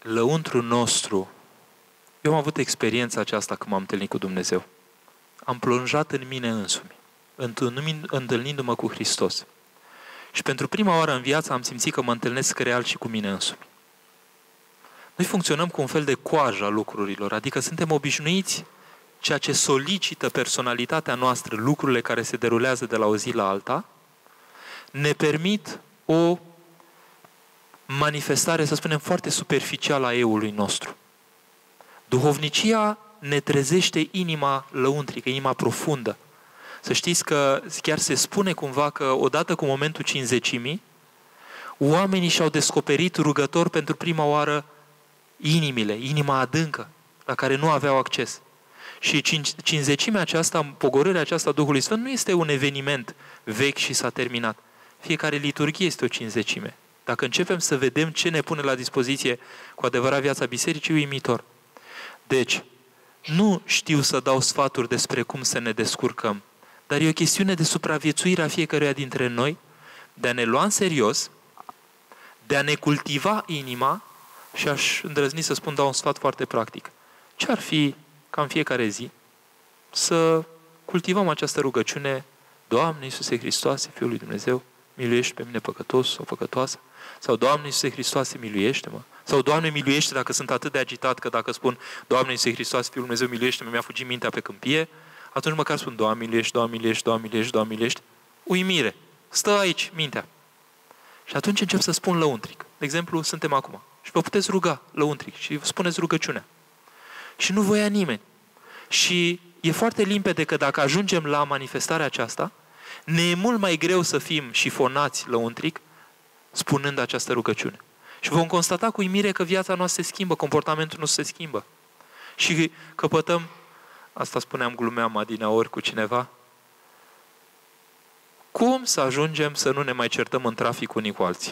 lăuntru nostru, eu am avut experiența aceasta când m-am întâlnit cu Dumnezeu. Am plonjat în mine însumi, întâlnindu-mă cu Hristos. Și pentru prima oară în viață am simțit că mă întâlnesc real și cu mine însumi. Noi funcționăm cu un fel de coajă a lucrurilor, adică suntem obișnuiți ceea ce solicită personalitatea noastră, lucrurile care se derulează de la o zi la alta, ne permit o manifestare, să spunem, foarte superficială a eului nostru. Duhovnicia ne trezește inima lăuntrică, inima profundă. Să știți că chiar se spune cumva că odată cu momentul cinzecimii, oamenii și-au descoperit rugător pentru prima oară inimile, inima adâncă, la care nu aveau acces. Și cinzecimea aceasta, pogorârea aceasta a Duhului Sfânt nu este un eveniment vechi și s-a terminat. Fiecare liturghie este o cinzecime. Dacă începem să vedem ce ne pune la dispoziție cu adevărat viața bisericii, uimitor. Deci, nu știu să dau sfaturi despre cum să ne descurcăm, dar e o chestiune de supraviețuire a fiecăruia dintre noi, de a ne lua în serios, de a ne cultiva inima și aș îndrăzni să spun, dau un sfat foarte practic. Ce ar fi ca în fiecare zi să cultivăm această rugăciune: Doamne Iisuse Hristoase, Fiul lui Dumnezeu, miluiește pe mine păcătos sau păcătoasă, sau Doamne Iisuse Hristoase, miluiește-mă, sau Doamne miluiește, dacă sunt atât de agitat că dacă spun Doamne Iisuse Hristoase, Fiul lui Dumnezeu, miluiește-mă, mi-a fugit mintea pe câmpie, atunci măcar spun Doamne miluiește, Doamne miluiește, Doamne miluiește, Doamne miluiește. Uimire. Stă aici mintea. Și atunci încep să spun lăuntric. De exemplu, suntem acum și vă puteți ruga lăuntric și spuneți rugăciunea. Și nu voia nimeni. Și e foarte limpede că dacă ajungem la manifestarea aceasta, ne e mult mai greu să fim șifonați lăuntric spunând această rugăciune. Și vom constata cu uimire că viața noastră se schimbă, comportamentul nostru se schimbă. Și căpătăm, asta spuneam, glumeam adineaori cu cineva, cum să ajungem să nu ne mai certăm în trafic unii cu alții?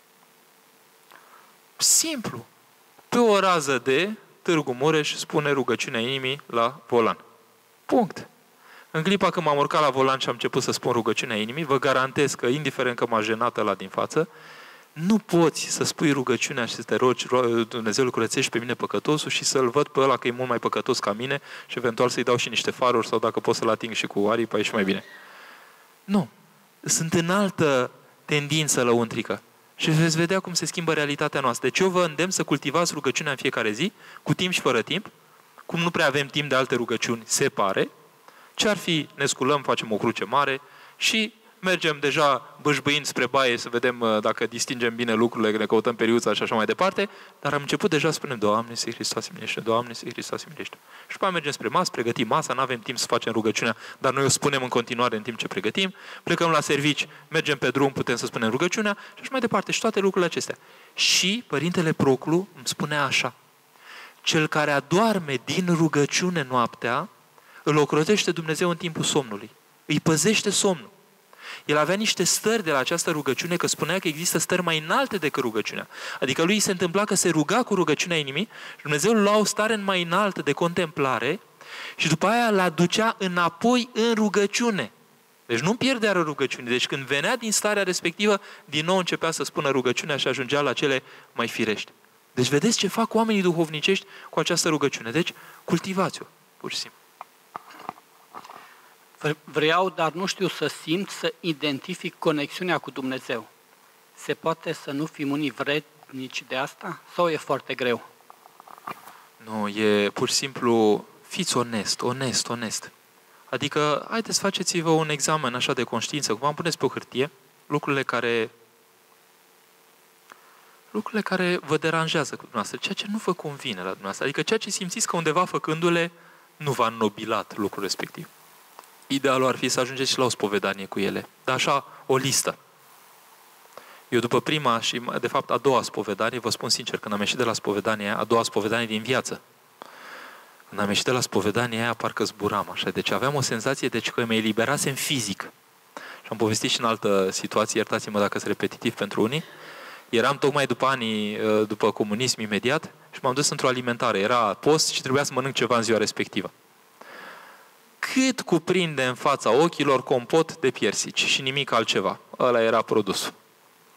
Simplu. Pe o rază de Târgu Mureș spune rugăciunea inimii la volan. Punct. În clipa când m-am urcat la volan și am început să spun rugăciunea inimii, vă garantez că, indiferent că m-a jenat ăla din față, nu poți să spui rugăciunea și să te rogi, Dumnezeul curățește pe mine păcătosul și să-l văd pe ăla că e mult mai păcătos ca mine și eventual să-i dau și niște faruri sau dacă pot să-l ating și cu aripa, e și mai bine. Nu. Sunt în altă tendință lăuntrică. Și veți vedea cum se schimbă realitatea noastră. Deci eu vă îndemn să cultivați rugăciunea în fiecare zi, cu timp și fără timp. Cum nu prea avem timp de alte rugăciuni, se pare. Ce ar fi, ne sculăm, facem o cruce mare și mergem deja bâșbâind spre baie să vedem dacă distingem bine lucrurile, ne căutăm periuța și așa mai departe, dar am început deja să spunem Doamne, Iisuse Hristoase, miluiește, Doamne, Iisuse Hristoase, miluiește. Și după aia mergem spre masă, pregătim masa, nu avem timp să facem rugăciunea, dar noi o spunem în continuare în timp ce pregătim, plecăm la servici, mergem pe drum, putem să spunem rugăciunea și așa mai departe. Și toate lucrurile acestea. Și Părintele Proclu îmi spunea așa: cel care adorme din rugăciune noaptea, îl ocrotește Dumnezeu în timpul somnului. Îi păzește somnul. El avea niște stări de la această rugăciune, că spunea că există stări mai înalte decât rugăciunea. Adică lui se întâmpla că se ruga cu rugăciunea inimii și Dumnezeu îl lua o stare mai înaltă de contemplare și după aia îl aducea înapoi în rugăciune. Deci nu pierdea rugăciunii. Deci când venea din starea respectivă, din nou începea să spună rugăciunea și ajungea la cele mai firești. Deci vedeți ce fac oamenii duhovnicești cu această rugăciune. Deci cultivați-o, pur și simplu. Vreau, dar nu știu să simt, să identific conexiunea cu Dumnezeu. Se poate să nu fim unii vrednici de asta? Sau e foarte greu? Nu, e pur și simplu, fiți onest. Adică, haideți, faceți-vă un examen așa de conștiință, cum am puneți pe o hârtie, lucrurile care vă deranjează cu dumneavoastră, ceea ce nu vă convine la dumneavoastră, adică ceea ce simțiți că undeva făcându-le nu v-a înnobilat lucrul respectiv. Idealul ar fi să ajungeți și la o spovedanie cu ele. Dar așa, o listă. Eu după prima și, de fapt, a doua spovedanie, vă spun sincer, când am ieșit de la spovedanie, a doua spovedanie din viață, când am ieșit de la spovedanie aia, parcă zburam așa. Deci aveam o senzație, că mă eliberasem fizic. Și am povestit și în altă situație, iertați-mă dacă sunt repetitiv pentru unii. Eram tocmai după comunism imediat și m-am dus într-o alimentare. Era post și trebuia să mănânc ceva în ziua respectivă. Cât cuprinde în fața ochilor compot de piersici și nimic altceva. Ăla era produsul.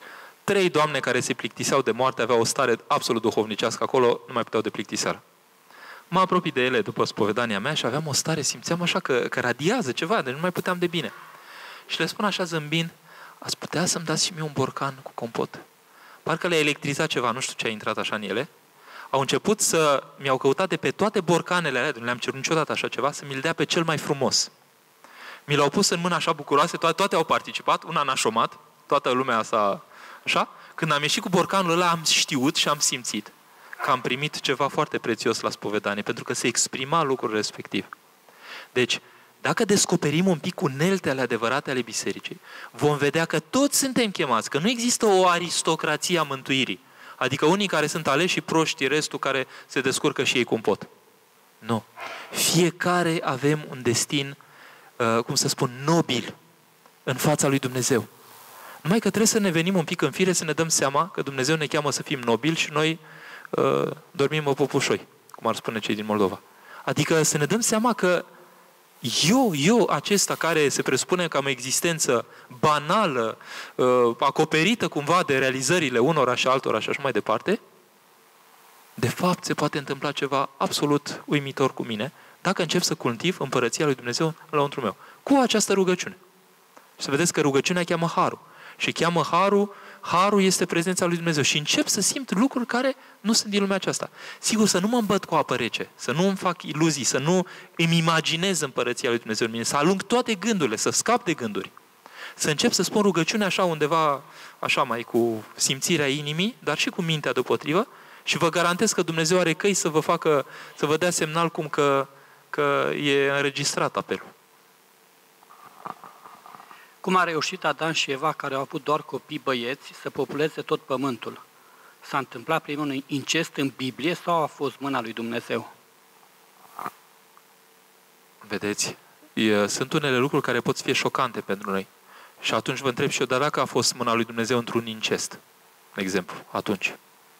3 doamne care se plictiseau de moarte, aveau o stare absolut duhovnicească acolo, nu mai puteau de plictiseală. Mă apropii de ele după spovedania mea și aveam o stare, simțeam așa că radiază ceva, deci nu mai puteam de bine. Și le spun așa zâmbind, ați putea să-mi dați și mie un borcan cu compot? Parcă le-a electrizat ceva, nu știu ce a intrat așa în ele. Au început mi-au căutat de pe toate borcanele alea, nu le-am cerut niciodată așa ceva, să mi-l dea pe cel mai frumos. Mi l-au pus în mână așa bucuroase, toate au participat, una n-a șomat, toată lumea s-a... Așa? Când am ieșit cu borcanul ăla, am știut și am simțit că am primit ceva foarte prețios la spovedanie, pentru că se exprima lucrul respectiv. Deci, dacă descoperim un pic uneltele adevărate ale bisericii, vom vedea că toți suntem chemați, că nu există o aristocrație a mântuirii. Adică unii care sunt aleși și proști, restul care se descurcă și ei cum pot. Nu. Fiecare avem un destin, cum să spun, nobil în fața lui Dumnezeu. Numai că trebuie să ne venim un pic în fire, să ne dăm seama că Dumnezeu ne cheamă să fim nobili și noi dormim în popușoi, cum ar spune cei din Moldova. Adică să ne dăm seama că eu acesta care se presupune că am o existență banală, acoperită cumva de realizările unora și altora și așa mai departe, de fapt se poate întâmpla ceva absolut uimitor cu mine dacă încep să cultiv împărăția lui Dumnezeu lăuntru meu. Cu această rugăciune. Și să vedeți că rugăciunea cheamă harul. Și cheamă harul este prezența lui Dumnezeu. Și încep să simt lucruri care nu sunt din lumea aceasta. Sigur, să nu mă îmbăt cu apă rece, să nu îmi fac iluzii, să nu îmi imaginez împărăția lui Dumnezeu în mine, să alung toate gândurile, să scap de gânduri. Să încep să spun rugăciunea așa undeva, așa mai cu simțirea inimii, dar și cu mintea deopotrivă, și vă garantez că Dumnezeu are căi să vă dea semnal cum că e înregistrat apelul. Cum a reușit Adam și Eva, care au avut doar copii băieți, să populeze tot pământul? S-a întâmplat prin un incest în Biblie sau a fost mâna lui Dumnezeu? Vedeți, sunt unele lucruri care pot fi șocante pentru noi. Și atunci vă întreb și eu, dar dacă a fost mâna lui Dumnezeu într-un incest, de exemplu, atunci?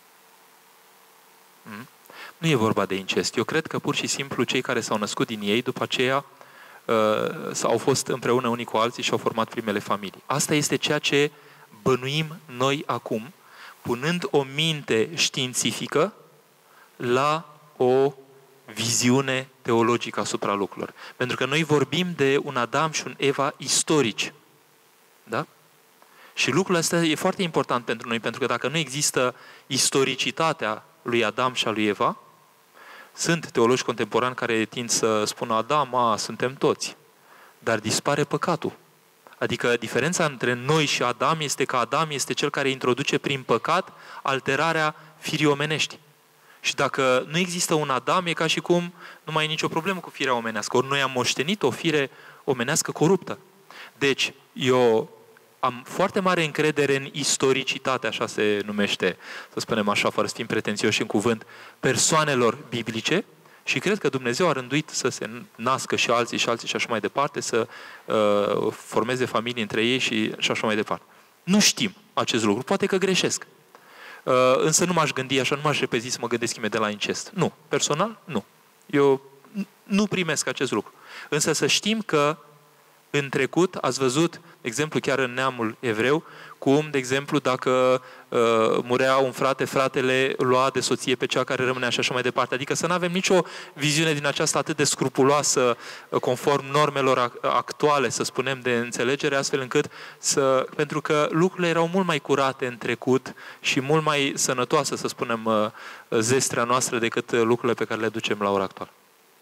Nu e vorba de incest. Eu cred că pur și simplu cei care s-au născut din ei, după aceea, au fost împreună unii cu alții și au format primele familii. Asta este ceea ce bănuim noi acum, punând o minte științifică la o viziune teologică asupra lucrurilor. Pentru că noi vorbim de un Adam și un Eva istorici. Da? Și lucrul ăsta e foarte important pentru noi, pentru că dacă nu există istoricitatea lui Adam și a lui Eva, sunt teologi contemporani care tind să spună Adam, suntem toți. Dar dispare păcatul. Adică diferența între noi și Adam este că Adam este cel care introduce prin păcat alterarea firii omenești. Și dacă nu există un Adam, e ca și cum nu mai e nicio problemă cu firea omenească. Ori noi am moștenit o fire omenească coruptă. Deci, eu am foarte mare încredere în istoricitate, așa se numește, să spunem așa, fără să fim pretențioși în cuvânt, persoanelor biblice și cred că Dumnezeu a rânduit să se nască și alții și așa mai departe, să formeze familii între ei și așa mai departe. Nu știm acest lucru, poate că greșesc. Însă nu m-aș gândi așa, nu m-aș repezi să mă gândesc imediat la incest. Nu. Personal, nu. Eu nu primesc acest lucru. Însă să știm că în trecut ați văzut, de exemplu, chiar în neamul evreu, cum, de exemplu, dacă murea un frate, fratele lua de soție pe cea care rămânea și așa mai departe. Adică să nu avem nicio viziune din aceasta atât de scrupuloasă, conform normelor actuale, să spunem, de înțelegere, astfel încât pentru că lucrurile erau mult mai curate în trecut și mult mai sănătoase, să spunem, zestrea noastră decât lucrurile pe care le ducem la ora actuală.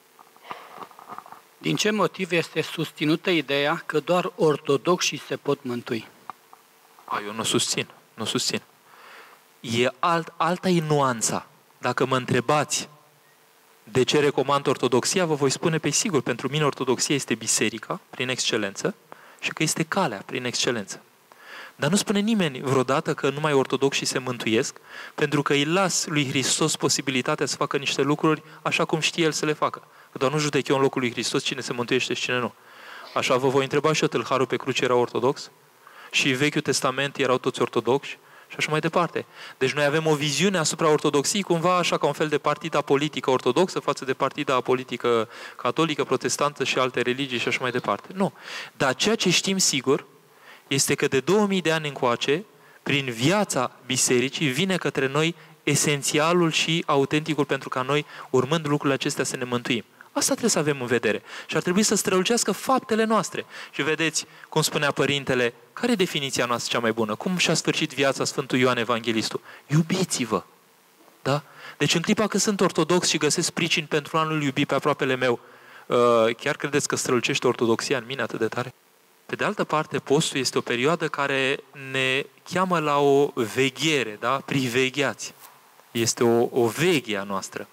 Din ce motiv este susținută ideea că doar ortodoxii se pot mântui? Eu nu susțin. Alta e nuanța. Dacă mă întrebați de ce recomand ortodoxia, vă voi spune pe sigur, pentru mine ortodoxia este biserica, prin excelență, și că este calea, prin excelență. Dar nu spune nimeni vreodată că numai ortodoxii se mântuiesc, pentru că îi las lui Hristos posibilitatea să facă niște lucruri așa cum știe El să le facă. Că doar nu judec eu în locul lui Hristos cine se mântuiește și cine nu. Așa vă voi întreba și eu, tâlharul pe cruce era ortodox? Și Vechiul Testament erau toți ortodoxi? Și așa mai departe. Deci noi avem o viziune asupra ortodoxiei, cumva așa ca un fel de partida politică ortodoxă față de partida politică catolică, protestantă și alte religii și așa mai departe. Nu. Dar ceea ce știm sigur este că de 2000 de ani încoace, prin viața bisericii vine către noi esențialul și autenticul pentru ca noi, urmând lucrurile acestea, să ne mântuim. Asta trebuie să avem în vedere. Și ar trebui să strălucească faptele noastre. Și vedeți, cum spunea Părintele, care e definiția noastră cea mai bună? Cum și-a sfârșit viața Sfântul Ioan Evanghelistul? Iubiți-vă! Da? Deci în clipa când sunt ortodox și găsesc pricini pentru a nu-l iubi pe aproapele meu, chiar credeți că strălucește ortodoxia în mine atât de tare? Pe de altă parte, postul este o perioadă care ne cheamă la o veghere, da? Privegheați. Este o veghie a noastră.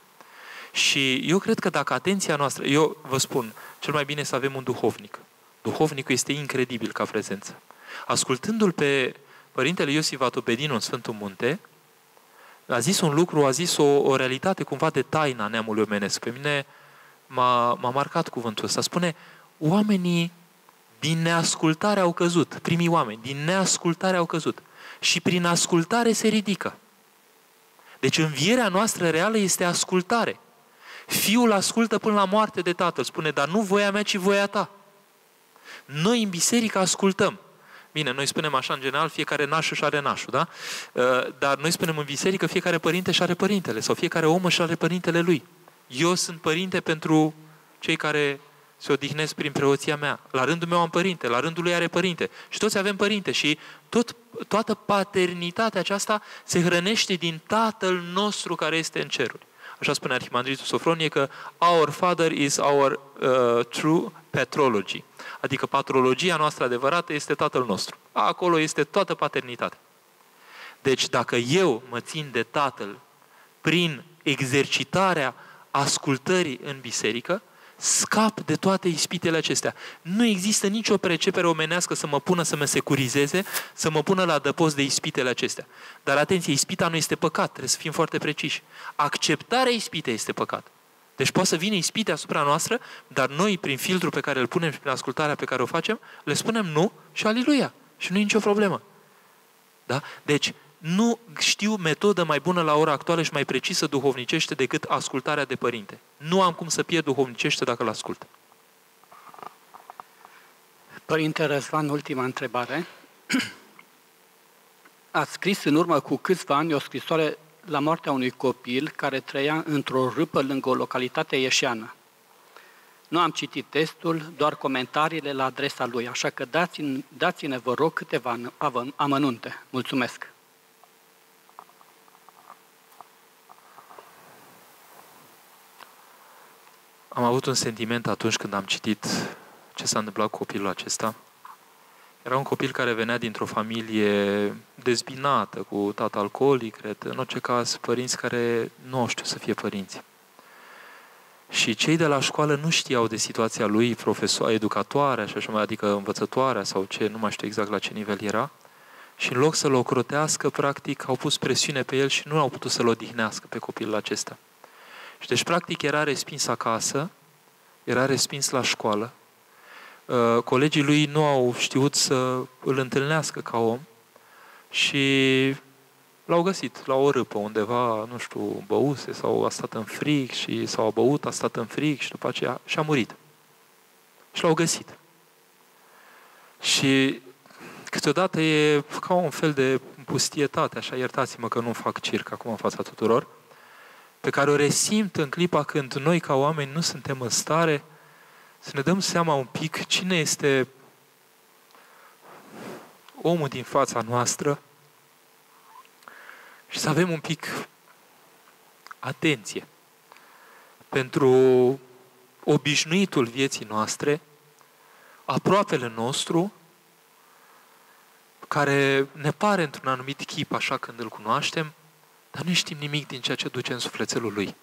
Și eu cred că dacă atenția noastră, eu vă spun, cel mai bine să avem un duhovnic. Duhovnicul este incredibil ca prezență. Ascultându-l pe Părintele Iosif Vatopedinu în Sfântul Munte, a zis un lucru, a zis o realitate cumva de taina neamului omenesc. Pe mine m-a marcat cuvântul ăsta. Spune, oamenii din neascultare au căzut, primii oameni, din neascultare au căzut. Și prin ascultare se ridică. Deci învierea noastră reală este ascultare. Fiul ascultă până la moarte de tatăl. Spune, dar nu voia mea, ci voia ta. Noi în biserică ascultăm. Bine, noi spunem așa în general, fiecare naș își are nașul, da? Dar noi spunem în biserică, fiecare părinte își are părintele. Sau fiecare om își are părintele lui. Eu sunt părinte pentru cei care se odihnesc prin preoția mea. La rândul meu am părinte, la rândul lui are părinte. Și toți avem părinte. Și toată paternitatea aceasta se hrănește din Tatăl nostru care este în ceruri. Așa spune Arhimandritul Sofronie că our Father is our true patrology. Adică patrologia noastră adevărată este Tatăl nostru. Acolo este toată paternitatea. Deci dacă eu mă țin de Tatăl prin exercitarea ascultării în biserică, scap de toate ispitele acestea. Nu există nicio precepere omenească să mă pună să mă securizeze, să mă pună la adăpost de ispitele acestea. Dar atenție, ispita nu este păcat, trebuie să fim foarte preciși. Acceptarea ispitei este păcat. Deci poate să vină ispite asupra noastră, dar noi, prin filtrul pe care îl punem și prin ascultarea pe care o facem, le spunem nu și aliluia. Și nu e nicio problemă. Da? Deci, nu știu metodă mai bună la ora actuală și mai precisă duhovnicește decât ascultarea de părinte. Nu am cum să pierd duhovnicește dacă îl ascult. Părinte Răzvan, ultima întrebare. Ați scris în urmă cu câțiva ani o scrisoare la moartea unui copil care trăia într-o râpă lângă o localitate ieșeană. Nu am citit testul, doar comentariile la adresa lui, așa că dați-ne, vă rog, câteva amănunte. Mulțumesc! Am avut un sentiment atunci când am citit ce s-a întâmplat cu copilul acesta. Era un copil care venea dintr-o familie dezbinată, cu tată alcoolic, cred. În orice caz, părinți care nu au știut să fie părinți. Și cei de la școală nu știau de situația lui, educatoarea și așa mai, adică învățătoarea sau ce, nu mai știu exact la ce nivel era. Și în loc să-l ocrotească, practic, au pus presiune pe el și nu au putut să-l odihnească pe copilul acesta. Și deci, practic, era respins acasă, era respins la școală. Colegii lui nu au știut să îl întâlnească ca om și l-au găsit la o râpă undeva, nu știu, băuse sau a stat în frig sau a băut, a stat în frig și după aceea și-a murit. Și l-au găsit. Și câteodată e ca un fel de pustietate, așa, iertați-mă că nu fac circ acum în fața tuturor, pe care o resimt în clipa când noi ca oameni nu suntem în stare să ne dăm seama un pic cine este omul din fața noastră și să avem un pic atenție pentru obișnuitul vieții noastre, aproapele nostru, care ne pare într-un anumit chip așa când îl cunoaștem, dar nu știm nimic din ceea ce duce în sufletelul lui.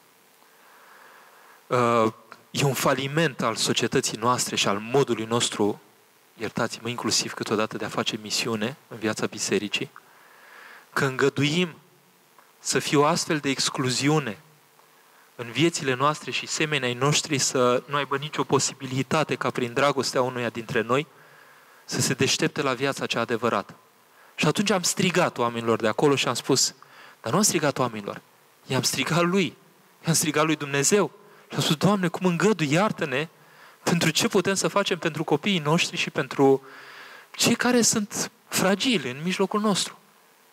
E un faliment al societății noastre și al modului nostru, iertați-mă, inclusiv câteodată de a face misiune în viața bisericii, că îngăduim să fie o astfel de excluziune în viețile noastre și semenii ai noștri să nu aibă nicio posibilitate ca prin dragostea unuia dintre noi să se deștepte la viața cea adevărată. Și atunci am strigat oamenilor de acolo și am spus, dar nu am strigat oamenilor, i-am strigat lui, i-am strigat lui Dumnezeu. Și am spus, Doamne, cum îngădui, iartă-ne pentru ce putem să facem pentru copiii noștri și pentru cei care sunt fragili în mijlocul nostru.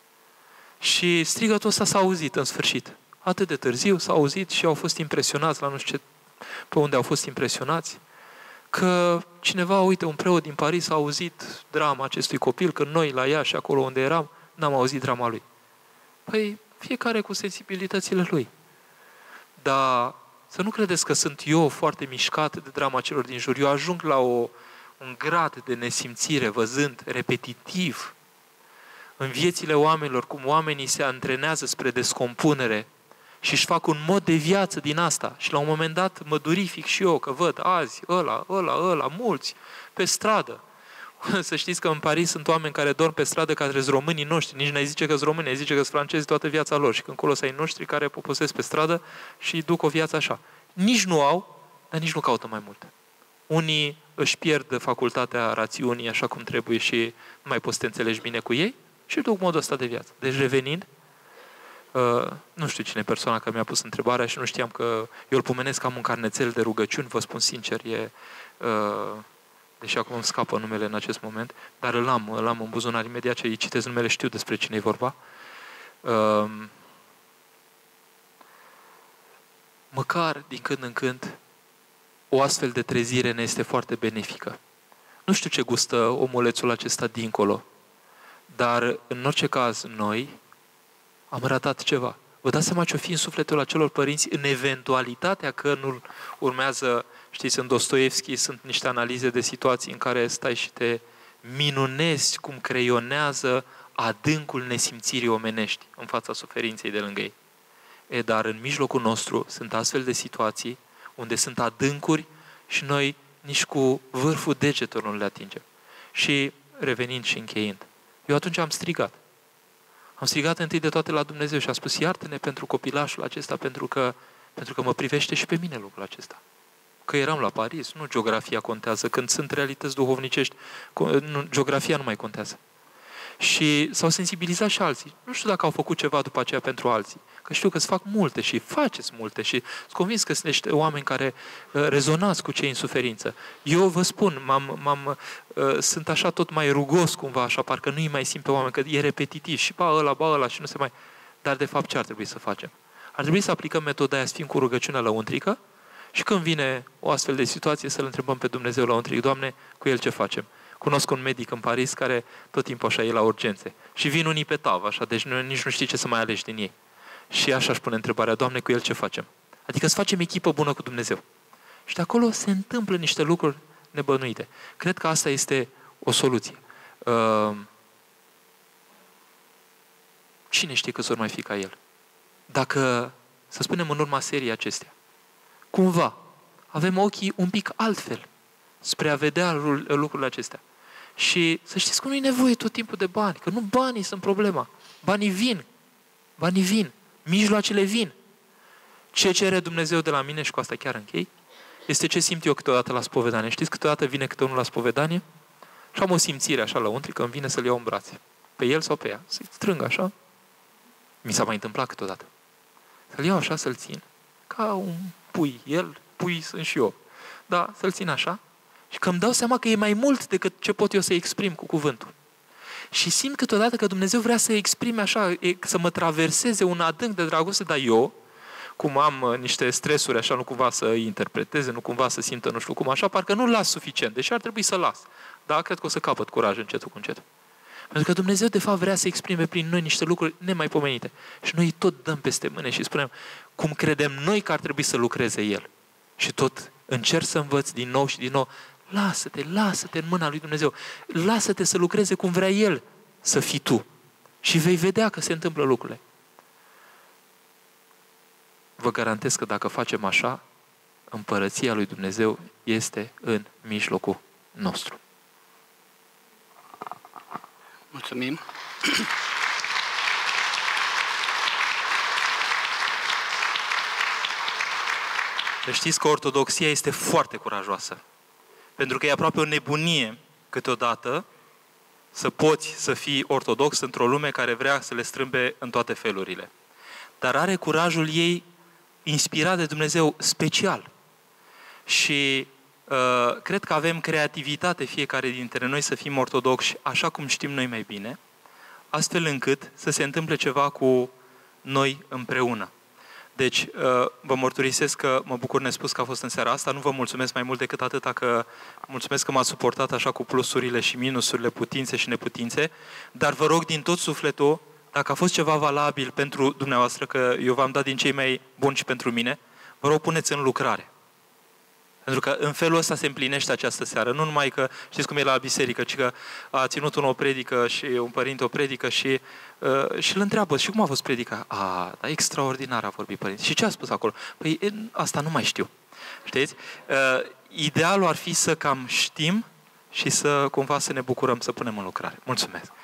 Și strigătul ăsta s-a auzit în sfârșit. Atât de târziu s-a auzit și au fost impresionați, la nu știu ce, pe unde au fost impresionați, că cineva, uite, un preot din Paris a auzit drama acestui copil, că noi la Iași, acolo unde eram, n-am auzit drama lui. Păi, fiecare cu sensibilitățile lui. Dar să nu credeți că sunt eu foarte mișcat de drama celor din jur. Eu ajung la un grad de nesimțire, văzând repetitiv în viețile oamenilor, cum oamenii se antrenează spre descompunere și își fac un mod de viață din asta. Și la un moment dat mă durific și eu, că văd azi, ăla, mulți, pe stradă. Să știți că în Paris sunt oameni care dorm pe stradă ca românii noștri. Nici n-ai zice că sunt români, ai zice că sunt francezi toată viața lor. Și când acolo sunt ai noștri care poposesc pe stradă și duc o viață așa. Nici nu au, dar nici nu caută mai mult. Unii își pierd facultatea rațiunii așa cum trebuie și nu mai poți să te înțelegi bine cu ei și duc modul ăsta de viață. Deci revenind, nu știu cine e persoana care mi-a pus întrebarea și nu știam că eu îl pomenesc, am un carnețel de rugăciuni, vă spun sincer, deși acum îmi scapă numele în acest moment, dar îl am în buzunar, imediat ce îi citesc numele știu despre cine e vorba. Măcar din când în când o astfel de trezire ne este foarte benefică. Nu știu ce gustă omulețul acesta dincolo, dar în orice caz noi am ratat ceva. Vă dați seama ce-o fi în sufletul acelor părinți în eventualitatea că nu urmează, știți, în Dostoevski sunt niște analize de situații în care stai și te minunezi cum creionează adâncul nesimțirii omenești în fața suferinței de lângă ei. Dar în mijlocul nostru sunt astfel de situații unde sunt adâncuri și noi nici cu vârful degetului nu le atingem. Și revenind și încheind, eu atunci am strigat. Am strigat întâi de toate la Dumnezeu și am spus, iartă-ne pentru copilașul acesta, pentru că mă privește și pe mine lucrul acesta. Că eram la Paris, nu geografia contează. Când sunt realități duhovnicești, geografia nu mai contează. Și s-au sensibilizat și alții. Nu știu dacă au făcut ceva după aceea pentru alții. Că știu că îți fac multe și faceți multe și sunt convins că sunt niște oameni care rezonați cu cei în suferință. Eu vă spun, sunt așa tot mai rugos cumva, așa, parcă nu-i mai simt pe oameni, că e repetitiv și ba ăla și nu se mai... Dar de fapt ce ar trebui să facem? Ar trebui să aplicăm metoda aia, să fim cu rugăciunea lăuntrică și când vine o astfel de situație să-L întrebăm pe Dumnezeu lăuntric, Doamne, cu El ce facem? Cunosc un medic în Paris care tot timpul așa e la urgențe. Și vin unii pe tavă, așa, deci nici nu știi ce să mai alegi din ei. Și așa își pune întrebarea, Doamne, cu el ce facem? Adică să facem echipă bună cu Dumnezeu. Și de acolo se întâmplă niște lucruri nebănuite. Cred că asta este o soluție. Cine știe câți ori mai fi ca el? Dacă, să spunem în urma seriei acestea, cumva avem ochii un pic altfel spre a vedea lucrurile acestea. Și să știți că nu e nevoie tot timpul de bani, că nu banii sunt problema. Banii vin, mijloacele vin. Ce cere Dumnezeu de la mine, și cu asta chiar închei, este ce simt eu câteodată la spovedanie. Știți, câteodată vine câte unul la spovedanie și am o simțire așa lăuntri că îmi vine să-l iau în brațe. Pe el sau pe ea. Să-i strâng așa. Mi s-a mai întâmplat câteodată. Să-l iau așa, să-l țin. Ca un pui. Pui sunt și eu. Da, să-l țin așa. Și că îmi dau seama că e mai mult decât ce pot eu să exprim cu cuvântul. Și simt câteodată că Dumnezeu vrea să exprime așa, să mă traverseze un adânc de dragoste, dar eu, cum am niște stresuri așa, nu cumva să interpreteze, nu cumva să simtă nu știu cum, așa, parcă nu las suficient, deși ar trebui să las. Dar cred că o să capăt curaj încetul cu încetul. Pentru că Dumnezeu, de fapt, vrea să exprime prin noi niște lucruri nemaipomenite. Și noi tot dăm peste mâne și spunem cum credem noi că ar trebui să lucreze El. Și tot încerc să învăț din nou și din nou. Lasă-te în mâna lui Dumnezeu. Lasă-te să lucreze cum vrea El să fii tu. Și vei vedea că se întâmplă lucrurile. Vă garantez că dacă facem așa, împărăția lui Dumnezeu este în mijlocul nostru. Mulțumim. Deci știți că ortodoxia este foarte curajoasă. Pentru că e aproape o nebunie câteodată să poți să fii ortodox într-o lume care vrea să le strâmbe în toate felurile. Dar are curajul ei inspirat de Dumnezeu special. Și cred că avem creativitate fiecare dintre noi să fim ortodoxi așa cum știm noi mai bine. astfel încât să se întâmple ceva cu noi împreună. Deci, vă mărturisesc că mă bucur nespus că a fost în seara asta, nu vă mulțumesc mai mult decât atâta că mulțumesc că m-ați suportat așa cu plusurile și minusurile, putințe și neputințe, dar vă rog din tot sufletul, dacă a fost ceva valabil pentru dumneavoastră, că eu v-am dat din cei mai buni și pentru mine, vă rog puneți în lucrare. Pentru că în felul ăsta se împlinește această seară. Nu numai că, știți cum e la biserică, ci că a ținut unul o predică și un părinte o predică și îl întreabă, și cum a fost predica? Da, extraordinar a vorbit părinte. Și ce a spus acolo? Păi asta nu mai știu. Știți? Idealul ar fi să cam știm și să cumva să ne bucurăm, să punem în lucrare. Mulțumesc!